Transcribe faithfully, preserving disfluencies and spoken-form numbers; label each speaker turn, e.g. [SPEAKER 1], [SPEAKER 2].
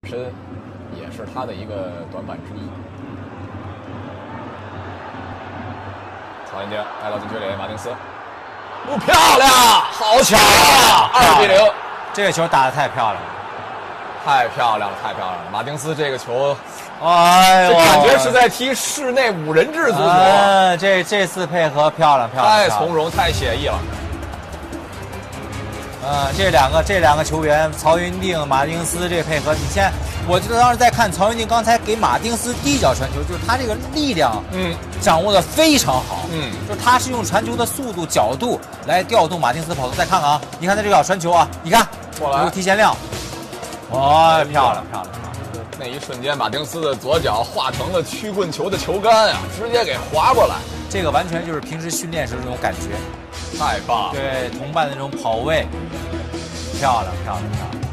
[SPEAKER 1] 身也是他的一个短板之一。曹云丁带到禁区里，马丁斯，不漂亮，好球啊！二比零，
[SPEAKER 2] 这个球打得太漂亮了，
[SPEAKER 1] 太漂亮了，太漂亮了！马丁斯这个球，
[SPEAKER 2] 哎呦，
[SPEAKER 1] 这感觉是在踢室内五人制足球。
[SPEAKER 2] 哎，这这次配合漂亮漂亮，
[SPEAKER 1] 太从容，太写意了。
[SPEAKER 2] 嗯，这两个这两个球员，曹云定、马丁斯这配合，你现在我就当时在看曹云定刚才给马丁斯第一脚传球，就是他这个力量，嗯，掌握的非常好，嗯，就是他是用传球的速度、角度来调动马丁斯跑动。再看看啊，你看他这脚传球啊，你看，
[SPEAKER 1] 过来，
[SPEAKER 2] 有提前量，哦，漂亮漂亮。
[SPEAKER 1] 那一瞬间，马丁斯的左脚化成了曲棍球的球杆啊，直接给划过来。
[SPEAKER 2] 这个完全就是平时训练时的那种感觉，
[SPEAKER 1] 太棒了！
[SPEAKER 2] 对同伴的那种跑位，漂亮漂亮漂亮。